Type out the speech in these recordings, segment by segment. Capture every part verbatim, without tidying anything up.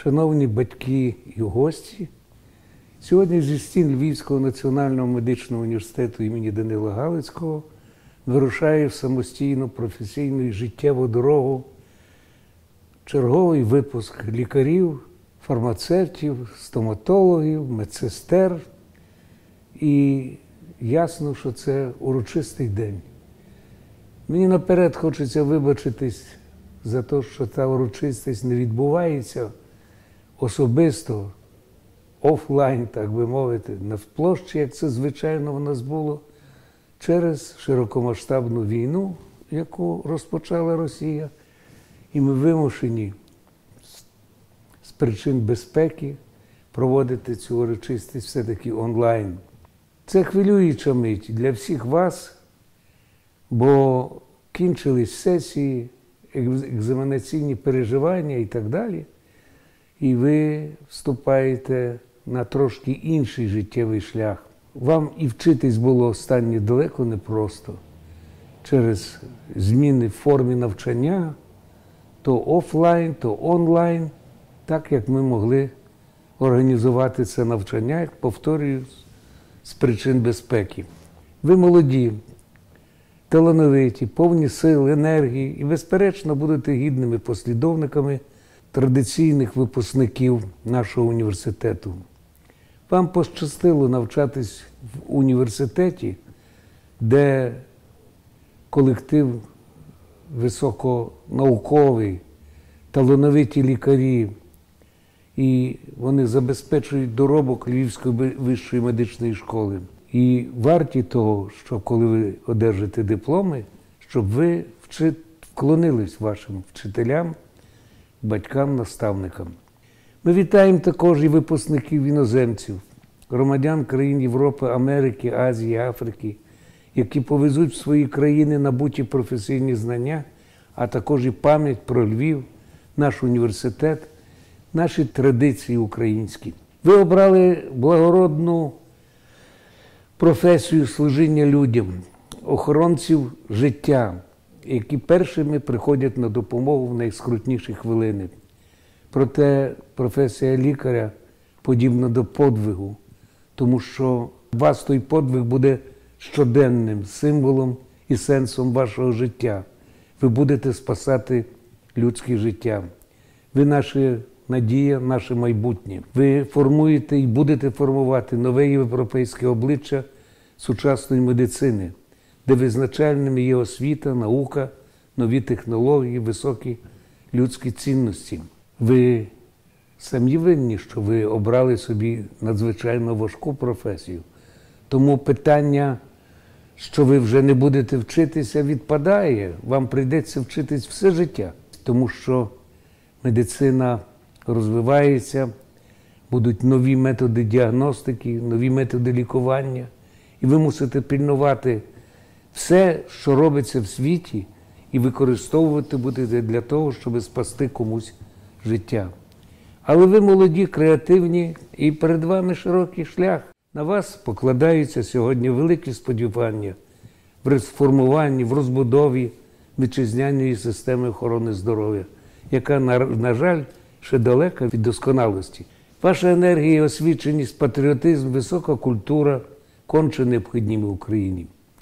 Шановні батьки і гості, сьогодні зі стін Львівського національного медичного університету імені Данила Галицького вирушає в самостійну професійну і життєву дорогу черговий випуск лікарів, фармацевтів, стоматологів, медсестер. І ясно, що це урочистий день. Мені наперед хочеться вибачитись за те, що та урочистість не відбувається особисто, офлайн, так би мовити, на площі, як це звичайно в нас було, через широкомасштабну війну, яку розпочала Росія. І ми вимушені з причин безпеки проводити цю урочистість все-таки онлайн. Це хвилююча мить для всіх вас, бо кінчились сесії, екзаменаційні переживання і так далі. І ви вступаєте на трошки інший життєвий шлях. Вам і вчитись було останнє далеко непросто. Через зміни в формі навчання, то офлайн, то онлайн, так як ми могли організувати це навчання, як повторюю, з причин безпеки. Ви молоді, талановиті, повні сил, енергії і, безперечно, будете гідними послідовниками традиційних випускників нашого університету. Вам пощастило навчатись в університеті, де колектив високонауковий, талановиті лікарі, і вони забезпечують доробок Львівської вищої медичної школи. І варті того, що коли ви одержите дипломи, щоб ви вклонились вашим вчителям, батькам, наставникам. Ми вітаємо також і випускників іноземців, громадян країн Європи, Америки, Азії, Африки, які повезуть в свої країни набуті професійні знання, а також і пам'ять про Львів, наш університет, наші традиції українські. Ви обрали благородну професію служіння людям, охоронців життя, які першими приходять на допомогу в найскрутніші хвилини. Проте професія лікаря подібна до подвигу, тому що у вас той подвиг буде щоденним символом і сенсом вашого життя. Ви будете спасати людське життя. Ви наша надія, наше майбутнє. Ви формуєте і будете формувати нове європейське обличчя сучасної медицини, де визначальними є освіта, наука, нові технології, високі людські цінності. Ви самі винні, що ви обрали собі надзвичайно важку професію. Тому питання, що ви вже не будете вчитися, відпадає. Вам прийдеться вчитись все життя, тому що медицина розвивається, будуть нові методи діагностики, нові методи лікування. І ви мусите пильнувати все, що робиться в світі, і використовувати будете для того, щоб спасти комусь життя. Але ви молоді, креативні, і перед вами широкий шлях. На вас покладаються сьогодні великі сподівання в розформуванні, в розбудові вітчизняної системи охорони здоров'я, яка, на, на жаль, ще далека від досконалості. Ваша енергія, освіченість, патріотизм, висока культура конче необхідні в Україні.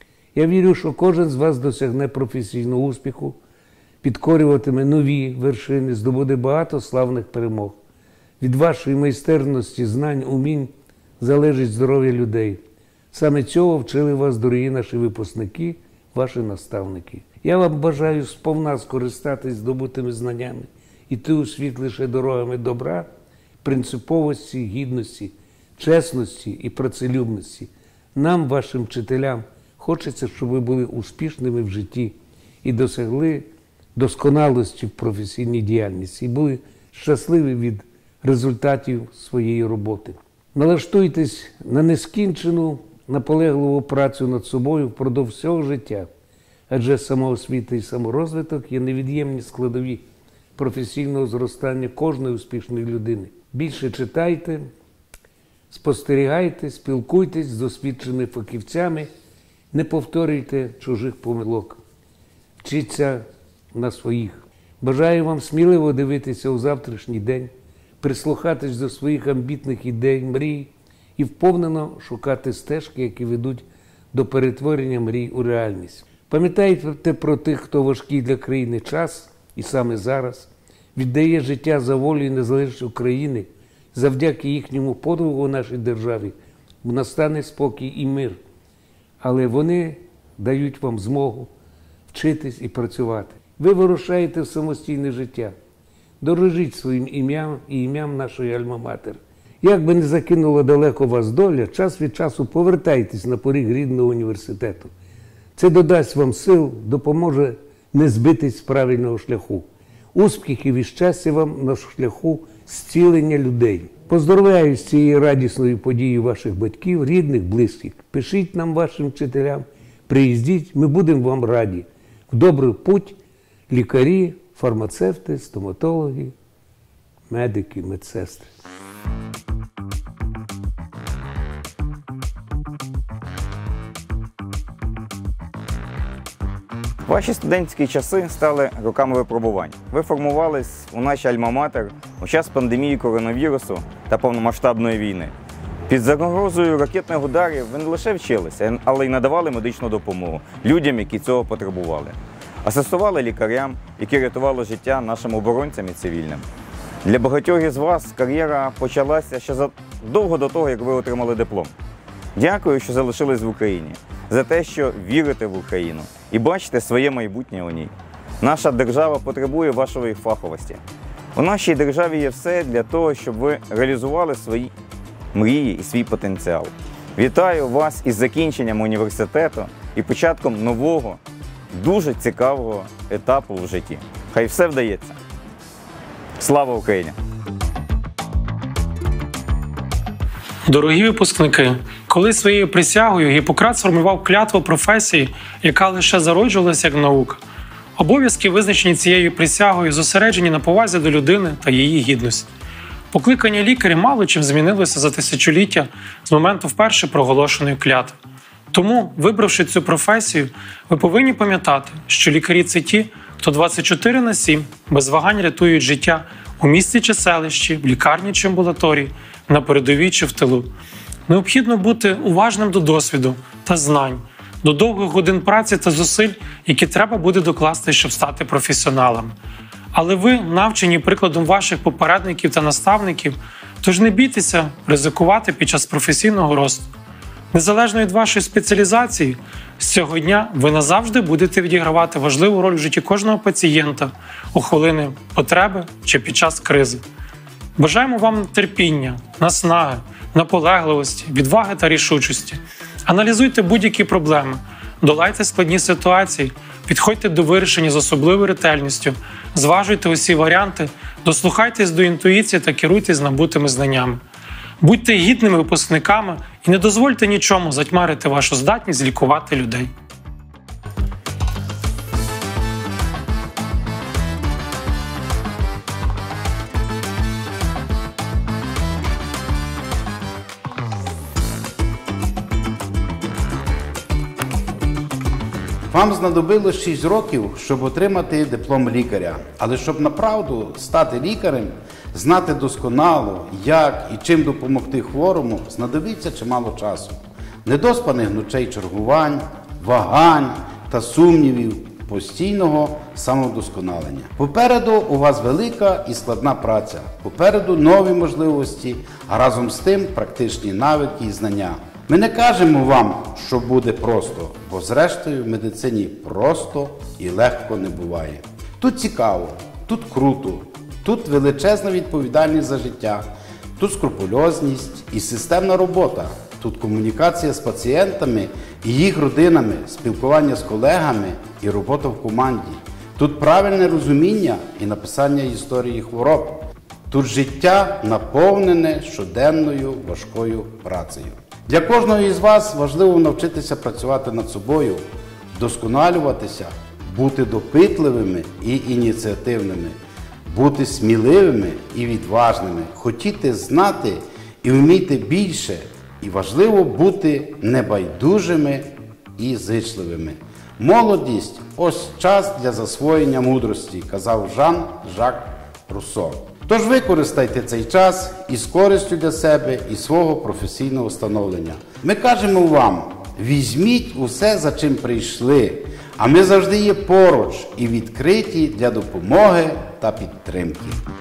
Я вірю, що кожен з вас досягне професійного успіху, підкорюватиме нові вершини, здобуде багато славних перемог. Від вашої майстерності, знань, умінь залежить здоров'я людей. Саме цього вчили вас, дорогі наші випускники, ваші наставники. Я вам бажаю сповна скористатись здобутими знаннями, іти у світ лише дорогами добра, принциповості, гідності, чесності і працелюбності. Нам, вашим вчителям, хочеться, щоб ви були успішними в житті і досягли досконалості в професійній діяльності, і були щасливі від результатів своєї роботи. Налаштуйтесь на нескінчену, наполегливу працю над собою впродовж всього життя, адже самоосвіта і саморозвиток є невід'ємні складові професійного зростання кожної успішної людини. Більше читайте, спостерігайте, спілкуйтесь з досвідченими фахівцями, не повторюйте чужих помилок. Вчіться на своїх. Бажаю вам сміливо дивитися у завтрашній день, прислухатись до своїх амбітних ідей, мрій і вповнено шукати стежки, які ведуть до перетворення мрій у реальність. Пам'ятайте про тих, хто важкий для країни час, і саме зараз віддає життя за волю і незалежність України. Завдяки їхньому подвигу у нашій державі настане спокій і мир. Але вони дають вам змогу вчитись і працювати. Ви вирушаєте в самостійне життя. Дорожіть своїм ім'ям і ім'ям нашої Альма-Матер. Як би не закинула далеко вас доля, час від часу повертайтесь на поріг рідного університету. Це додасть вам сил, допоможе не збитись з правильного шляху. Успіхів і щастя вам на шляху зцілення людей. Поздоровляю з цією радісною подією ваших батьків, рідних, близьких. Пишіть нам, вашим вчителям, приїздіть, ми будемо вам раді. В добрий путь лікарі, фармацевти, стоматологи, медики, медсестри. Ваші студентські часи стали роками випробувань. Ви формувались у нашій Альма-Матер у час пандемії коронавірусу та повномасштабної війни. Під загрозою ракетних ударів ви не лише вчилися, але й надавали медичну допомогу людям, які цього потребували. Асистували лікарям, які рятували життя нашим оборонцям і цивільним. Для багатьох із вас кар'єра почалася ще задовго до того, як ви отримали диплом. Дякую, що залишились в Україні, за те, що вірите в Україну і бачите своє майбутнє у ній. Наша держава потребує вашої фаховості. У нашій державі є все для того, щоб ви реалізували свої мрії і свій потенціал. Вітаю вас із закінченням університету і початком нового, дуже цікавого етапу в житті. Хай все вдається. Слава Україні! Дорогі випускники, коли своєю присягою Гіппократ сформував клятву професії, яка лише зароджувалася як наука. Обов'язки, визначені цією присягою, зосереджені на повазі до людини та її гідності. Покликання лікаря мало чим змінилося за тисячоліття з моменту вперше проголошеної клятви. Тому, вибравши цю професію, ви повинні пам'ятати, що лікарі – це ті, хто двадцять чотири на сім без вагань рятують життя у місті чи селищі, в лікарні чи амбулаторії, на передовій чи в тилу. Необхідно бути уважним до досвіду та знань, до довгих годин праці та зусиль, які треба буде докласти, щоб стати професіоналами. Але ви навчені прикладом ваших попередників та наставників, тож не бійтеся ризикувати під час професійного росту. Незалежно від вашої спеціалізації, з цього дня ви назавжди будете відігравати важливу роль в житті кожного пацієнта у хвилини потреби чи під час кризи. Бажаємо вам терпіння, наснаги, наполегливості, відваги та рішучості. Аналізуйте будь-які проблеми, долайте складні ситуації, підходьте до вирішення з особливою ретельністю, зважуйте усі варіанти, дослухайтесь до інтуїції та керуйтесь набутими знаннями. Будьте гідними випускниками і не дозвольте нічому затьмарити вашу здатність лікувати людей. Вам знадобилось шість років, щоб отримати диплом лікаря. Але щоб направду стати лікарем, знати досконало, як і чим допомогти хворому, знадобиться чимало часу. Недоспаних ночей чергувань, вагань та сумнівів, постійного самовдосконалення. Попереду у вас велика і складна праця, попереду нові можливості, а разом з тим практичні навики і знання. Ми не кажемо вам, що буде просто, бо зрештою в медицині просто і легко не буває. Тут цікаво, тут круто, тут величезна відповідальність за життя, тут скрупульозність і системна робота, тут комунікація з пацієнтами і їх родинами, спілкування з колегами і робота в команді. Тут правильне розуміння і написання історії хвороб. Тут життя наповнене щоденною важкою працею. Для кожного із вас важливо навчитися працювати над собою, вдосконалюватися, бути допитливими і ініціативними, бути сміливими і відважними, хотіти знати і вміти більше, і важливо бути небайдужими і зичливими. Молодість – ось час для засвоєння мудрості, казав Жан-Жак Руссо. Тож використайте цей час із користю для себе і свого професійного становлення. Ми кажемо вам, візьміть усе, за чим прийшли, а ми завжди є поруч і відкриті для допомоги та підтримки.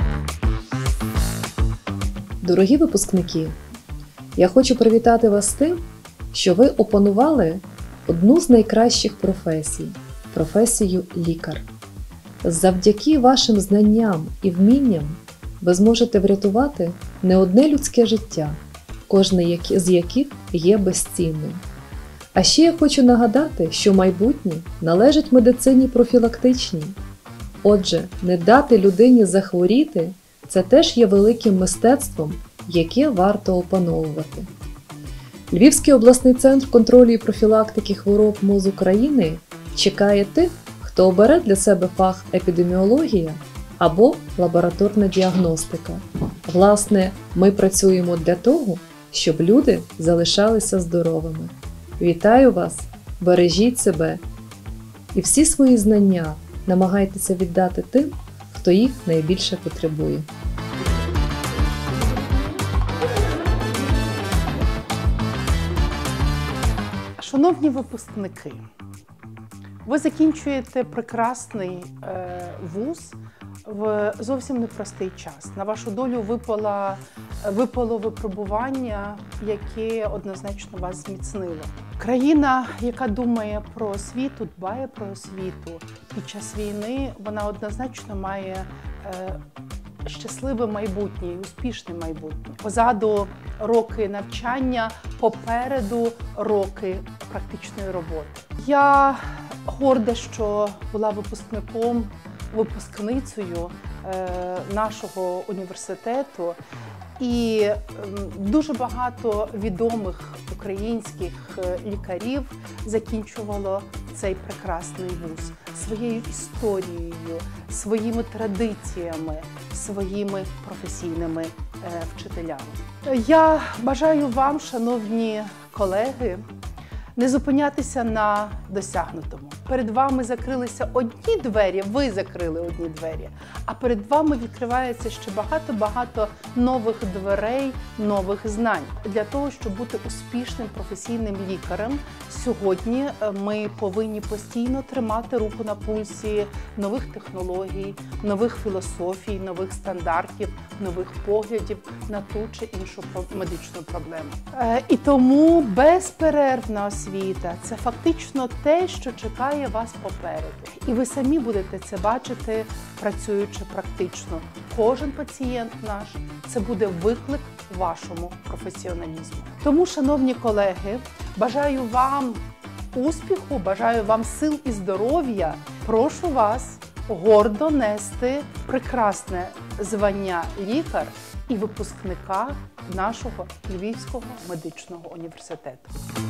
Дорогі випускники, я хочу привітати вас з тим, що ви опанували одну з найкращих професій – професію лікар. Завдяки вашим знанням і вмінням ви зможете врятувати не одне людське життя, кожне з яких є безцінним. А ще я хочу нагадати, що майбутнє належить медицині профілактичній. Отже, не дати людині захворіти – це теж є великим мистецтвом, яке варто опановувати. Львівський обласний центр контролю і профілактики хвороб МОЗ України чекає тих, хто обере для себе фах епідеміологія або лабораторна діагностика. Власне, ми працюємо для того, щоб люди залишалися здоровими. Вітаю вас, бережіть себе і всі свої знання намагайтеся віддати тим, хто їх найбільше потребує. Шановні випускники, ви закінчуєте прекрасний е, вуз в зовсім непростий час. На вашу долю випало, випало випробування, яке однозначно вас зміцнило. Країна, яка думає про освіту, дбає про освіту під час війни, вона однозначно має е, щасливе майбутнє і успішне майбутнє. Позаду роки навчання, попереду роки практичної роботи. Я горда, що була випускником, випускницею е, нашого університету. І е, дуже багато відомих українських лікарів закінчувало цей прекрасний вуз своєю історією, своїми традиціями, своїми професійними е, вчителями. Я бажаю вам, шановні колеги, не зупинятися на досягнутому. Перед вами закрилися одні двері, ви закрили одні двері, а перед вами відкривається ще багато-багато нових дверей, нових знань. Для того, щоб бути успішним професійним лікарем, сьогодні ми повинні постійно тримати руку на пульсі нових технологій, нових філософій, нових стандартів, нових поглядів на ту чи іншу медичну проблему. І тому безперервна освіта – це фактично те, що чекає вас попереду. І ви самі будете це бачити, працюючи практично. Кожен пацієнт наш – це буде виклик вашому професіоналізму. Тому, шановні колеги, бажаю вам успіху, бажаю вам сил і здоров'я. Прошу вас гордо нести прекрасне звання лікар і випускника нашого Львівського медичного університету.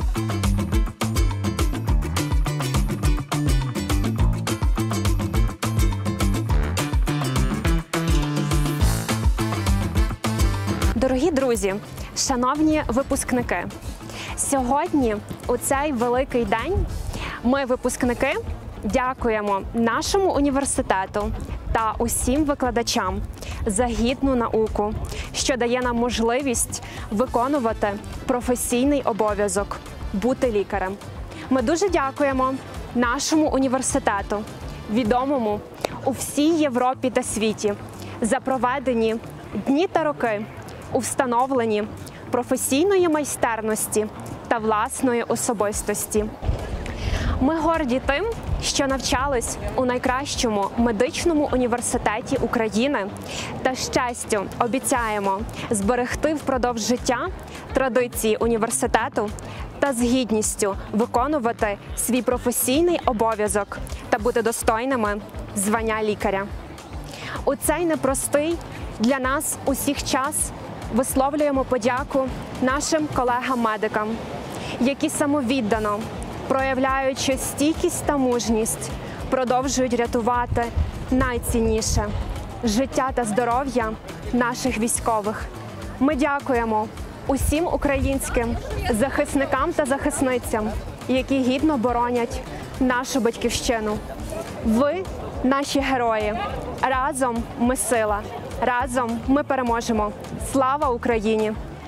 Дорогі друзі, шановні випускники, сьогодні, у цей великий день, ми, випускники, дякуємо нашому університету та усім викладачам за гідну науку, що дає нам можливість виконувати професійний обов'язок – бути лікарем. Ми дуже дякуємо нашому університету, відомому у всій Європі та світі, за проведені дні та роки у встановленні професійної майстерності та власної особистості. Ми горді тим, що навчались у найкращому медичному університеті України та з честю обіцяємо зберегти впродовж життя традиції університету та з гідністю виконувати свій професійний обов'язок та бути достойними звання лікаря. У цей непростий для нас усіх час висловлюємо подяку нашим колегам-медикам, які самовіддано, проявляючи стійкість та мужність, продовжують рятувати найцінніше – життя та здоров'я наших військових. Ми дякуємо усім українським захисникам та захисницям, які гідно боронять нашу батьківщину. Ви – наші герої. Разом ми сила. Разом ми переможемо. Слава Україні!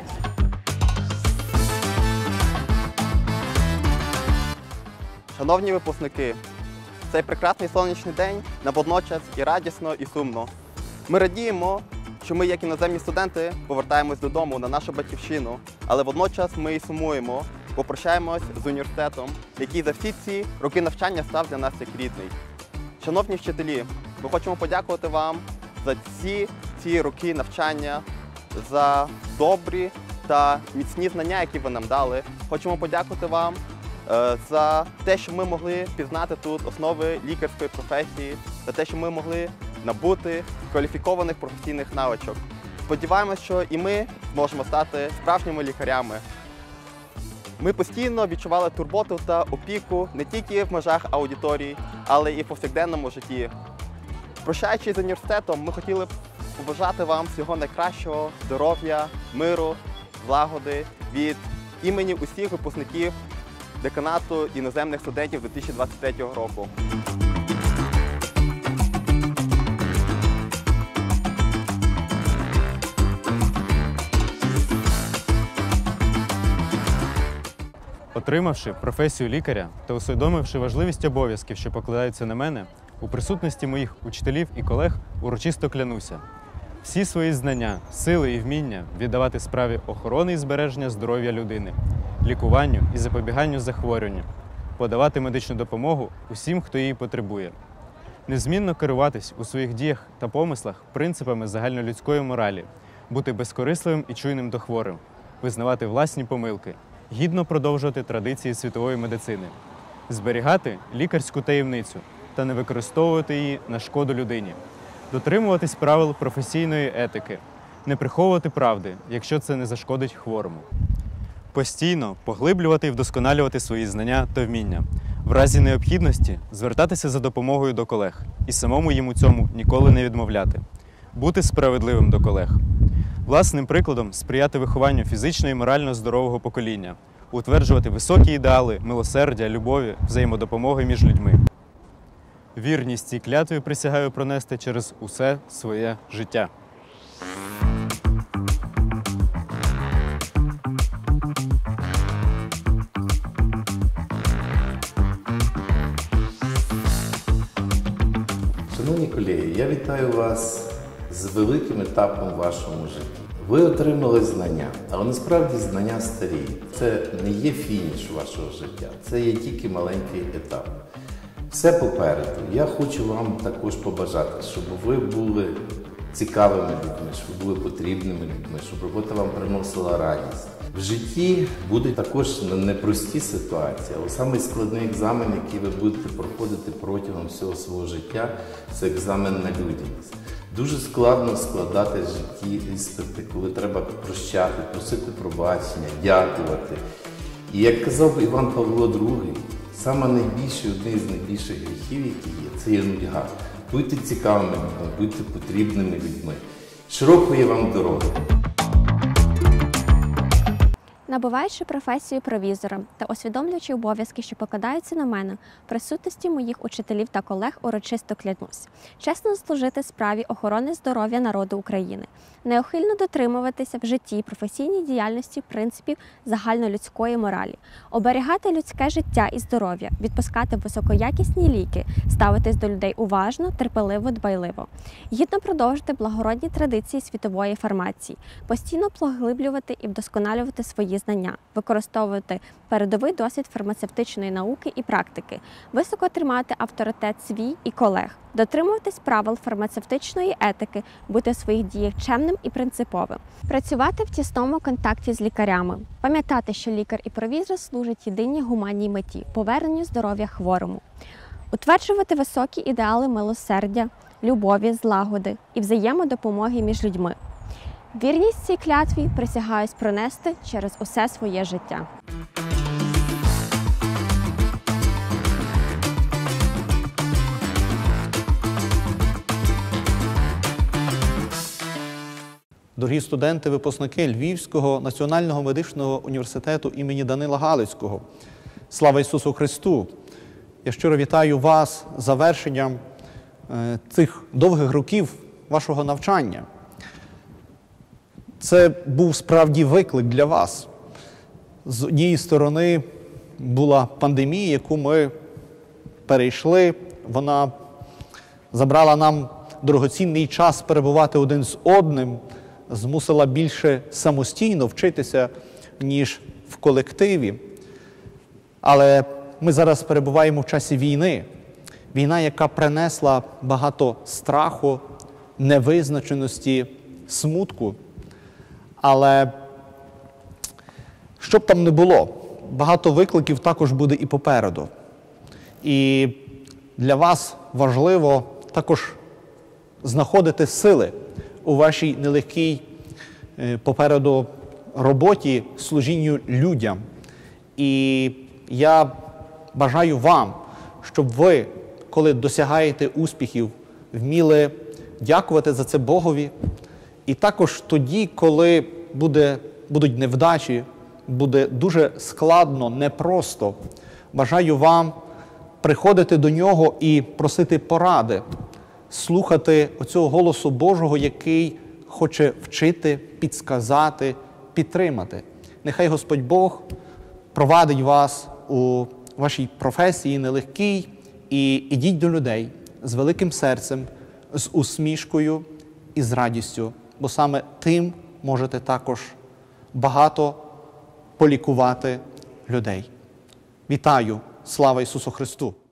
Шановні випускники, цей прекрасний сонячний день нам водночас і радісно, і сумно. Ми радіємо, що ми, як іноземні студенти, повертаємось додому на нашу батьківщину, але водночас ми і сумуємо, попрощаємось з університетом, який за всі ці роки навчання став для нас як рідний. Шановні вчителі, ми хочемо подякувати вам за всі ці роки навчання, за добрі та міцні знання, які ви нам дали. Хочемо подякувати вам за те, що ми могли пізнати тут основи лікарської професії, за те, що ми могли набути кваліфікованих професійних навичок. Сподіваємось, що і ми зможемо стати справжніми лікарями. Ми постійно відчували турботу та опіку не тільки в межах аудиторії, але і в повсякденному житті. Прощаючись з університетом, ми хотіли б побажати вам всього найкращого, здоров'я, миру, злагоди від імені усіх випускників деканату іноземних студентів дві тисячі двадцять третього року. Отримавши професію лікаря та усвідомивши важливість обов'язків, що покладаються на мене, у присутності моїх учителів і колег урочисто клянуся всі свої знання, сили і вміння віддавати справі охорони і збереження здоров'я людини, лікуванню і запобіганню захворюванням, подавати медичну допомогу усім, хто її потребує. Незмінно керуватись у своїх діях та помислах принципами загальнолюдської моралі, бути безкорисливим і чуйним до хворих, визнавати власні помилки, гідно продовжувати традиції світової медицини, зберігати лікарську таємницю та не використовувати її на шкоду людині, дотримуватись правил професійної етики, не приховувати правди, якщо це не зашкодить хворому. Постійно поглиблювати і вдосконалювати свої знання та вміння. В разі необхідності звертатися за допомогою до колег і самому їм у цьому ніколи не відмовляти. Бути справедливим до колег. Власним прикладом сприяти вихованню фізично і морально здорового покоління, утверджувати високі ідеали, милосердя, любові, взаємодопомоги між людьми. Вірність цій клятві присягаю пронести через усе своє життя. Шановні колеги, я вітаю вас з великим етапом в вашому житті. Ви отримали знання, але насправді знання старі. Це не є фініш вашого життя, це є тільки маленький етап. Все попереду. Я хочу вам також побажати, щоб ви були цікавими людьми, щоб ви були потрібними людьми, щоб робота вам приносила радість. В житті будуть також непрості ситуації, але самий складний екзамен, який ви будете проходити протягом всього свого життя, це екзамен на людяність. Дуже складно складати в житті іспити, коли треба прощати, просити пробачення, дякувати. І як казав Іван Павло другий, саме найбільший, один з найбільших гріхів, які є, це є нудьга. Будьте цікавими людьми, будьте потрібними людьми. Широкої вам дороги! Набуваючи професію провізора та усвідомлюючи обов'язки, що покладаються на мене, в присутності моїх учителів та колег урочисто клянусь чесно служити справі охорони здоров'я народу України, неухильно дотримуватися в житті і професійній діяльності принципів загальнолюдської моралі, оберігати людське життя і здоров'я, відпускати високоякісні ліки, ставитись до людей уважно, терпеливо, дбайливо, гідно продовжити благородні традиції світової фармації, постійно поглиблювати і вдосконалювати свої знання, використовувати передовий досвід фармацевтичної науки і практики, високо тримати авторитет свій і колег, дотримуватись правил фармацевтичної етики, бути в своїх діях чемним і принциповим, працювати в тісному контакті з лікарями, пам'ятати, що лікар і провізор служать єдиній гуманній меті – поверненню здоров'я хворому, утверджувати високі ідеали милосердя, любові, злагоди і взаємодопомоги між людьми. Вірність цій клятві присягаюсь пронести через усе своє життя. Дорогі студенти, випускники Львівського національного медичного університету імені Данила Галицького, слава Ісусу Христу! Я щиро вітаю вас з завершенням цих довгих років вашого навчання. Це був справді виклик для вас. З однієї сторони була пандемія, яку ми перейшли. Вона забрала нам дорогоцінний час перебувати один з одним, змусила більше самостійно вчитися, ніж в колективі. Але ми зараз перебуваємо в часі війни. Війна, яка принесла багато страху, невизначеності, смутку. Але що б там не було, багато викликів також буде і попереду. І для вас важливо також знаходити сили у вашій нелегкій попереду роботі, служінню людям. І я бажаю вам, щоб ви, коли досягаєте успіхів, вміли дякувати за це Богові. І також тоді, коли буде, будуть невдачі, буде дуже складно, непросто, бажаю вам приходити до Нього і просити поради, слухати оцього голосу Божого, який хоче вчити, підсказати, підтримати. Нехай Господь Бог провадить вас у вашій професії нелегкій, і ідіть до людей з великим серцем, з усмішкою і з радістю, бо саме тим можете також багато полікувати людей. Вітаю! Слава Ісусу Христу!